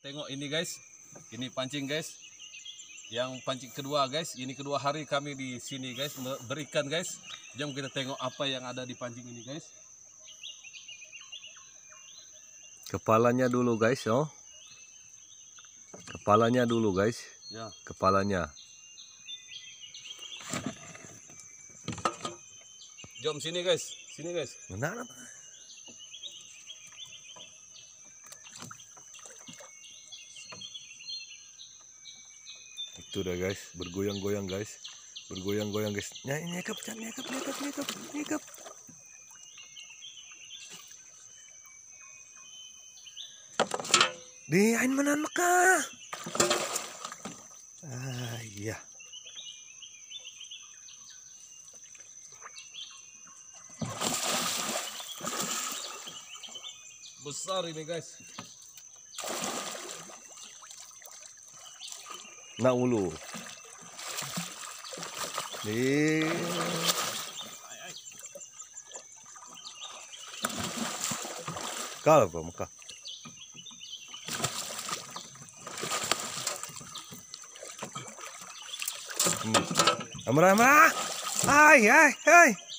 Tengok ini guys, ini pancing guys. Yang pancing kedua guys, ini kedua hari kami di sini guys berikan guys. Jom kita tengok apa yang ada di pancing ini guys. Kepalanya dulu guys, oh. Kepalanya dulu guys. Ya. Kepalanya. Jom sini guys, sini guys. Mana? Itu dah guys, bergoyang-goyang guys. Bergoyang-goyang guys. Nyekap. Di ain manan maka. Iya. Besar ini guys. Nak ulu. Di. Kalau apa muka? Amra. Ay.